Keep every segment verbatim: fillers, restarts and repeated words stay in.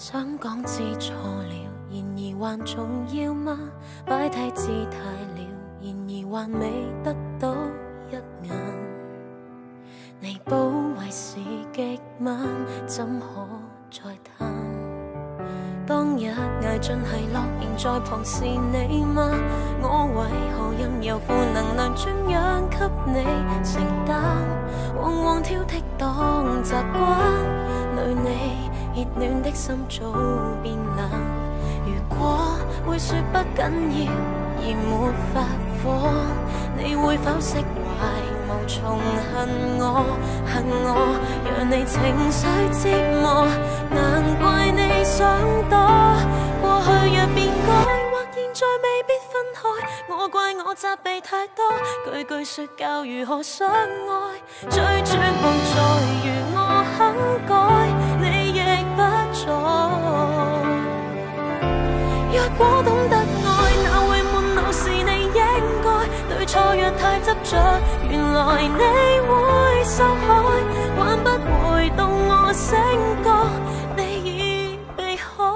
想講知錯了，然而還重要嗎？擺低姿態了，然而還未得到一眼。彌補為時極慢，怎可再談？當日捱盡係樂，仍在旁是你嗎？我為何任由負能量轉讓給你承擔？往往挑剔當習慣，累你熱暖的心早變冷。如果會說不緊要而沒法火，你會否釋懷無從恨我？恨我讓你情緒折磨，難怪你想躲。過去若變改，或現在未必分開，我怪我責備太多，句句說教如何相愛。最絕望在於我肯改，你亦不在。若果懂得愛，哪會滿腦是你應該？對錯若太執着，原來你會受害，還不回動我醒覺，你已避開。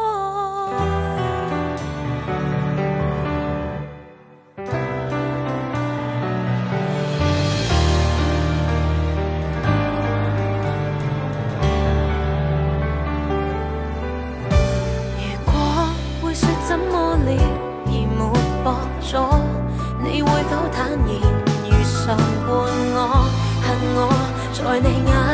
如果會說怎麼了而沒駁咗，你會否坦然如常伴我？恨我在你眼